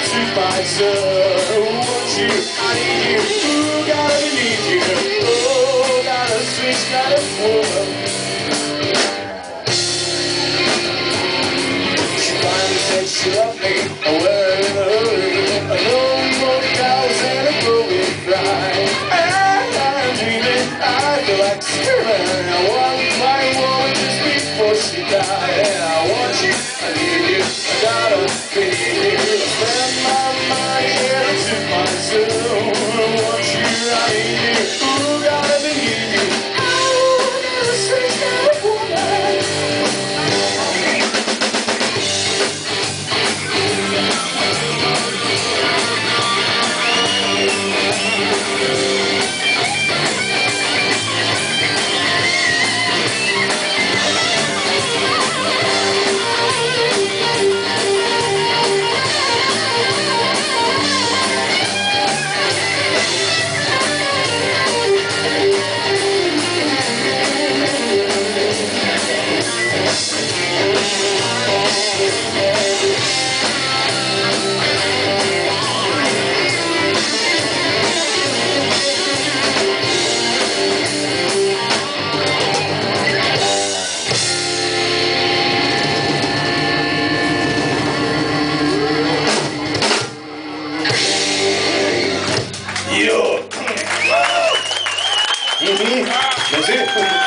attitude, my son. Want you, I need you. Ooh, gotta need you. Oh, got a sweet kind of woman. She finally said she loved me. Well, in a hurry. A lone boat cows and a growing fly. I'm dreaming, I feel like screaming. I want my woman just before she died. And I want you, I need you, I gotta be you. I spend my money and I took my soul. I want you, I need you, ooh, gotta be you. Oh, there's a sweet kind of woman. Yo. Merci.